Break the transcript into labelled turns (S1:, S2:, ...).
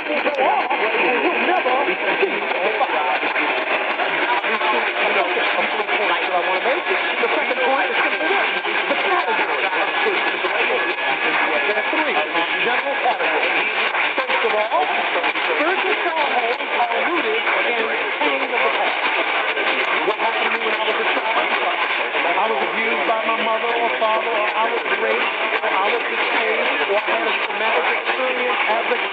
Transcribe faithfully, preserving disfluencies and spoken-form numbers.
S1: will go off and will never see the fire. A point that I want to make. The second point is simply this. The category of statements. There are three general categories. First of all, spiritual strongholds are rooted in pain of the past. What happened to me when I was a child? I was abused by my mother or father, or I was raped, or I was detained, or I had a traumatic experience as a